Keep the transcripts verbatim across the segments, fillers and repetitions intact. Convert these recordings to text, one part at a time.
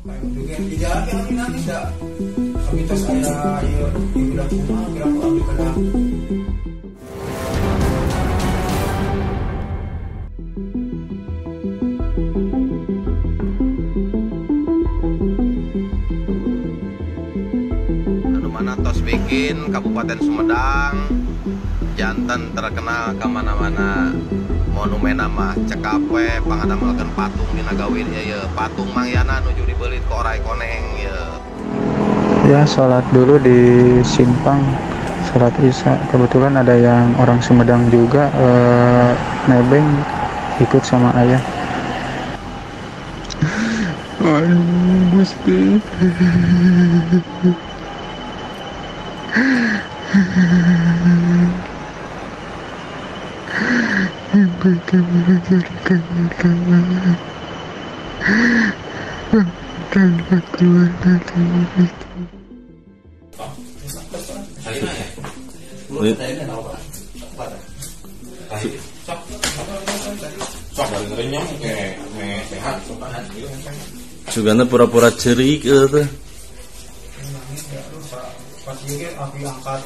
kayak juga dijaga kami nangis dah kami tos ayah ya di bilang rumah kira aku ambil kadang anu mana tos bikin Kabupaten Sumedang jantan terkenal kemana-mana monumen nama cekape pangadamelakeun patung di nagawin ya, ya patung mangyana nuju dibeli ke orai koneng ya. Ya sholat dulu di simpang sholat isya, kebetulan ada yang orang Sumedang juga eh, nebeng ikut sama ayah. Aduh Gusti. Sugana pura-pura cerik gitu. pas juga api angkat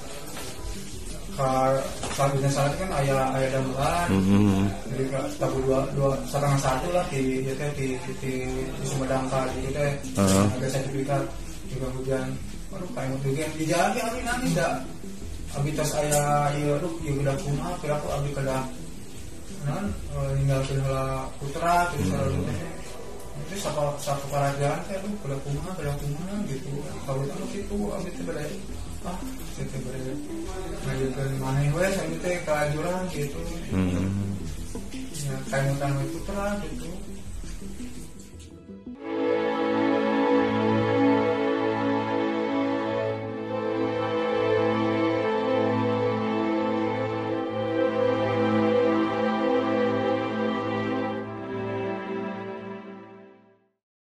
kabinnya saat kan ayah ayah damelan Mm-hmm. jadi tabu dua dua setengah satu lah di di di, di, di Sumedang kali gitu teh uh-huh. Ada sertifikat juga hujan baru kayak juga dijaga kami nangis dah abitas ayah iya lu ya udah kumah kira aku abdi kada kan tinggal kendala putra terus lalu itu siapa siapa kerajaan kayak lu kada kumah kada kumah gitu kalau itu itu abdi teh beda ah itu beda ngajukan mana wes abdi teh kelanjuran gitu ya kayak mutan putra gitu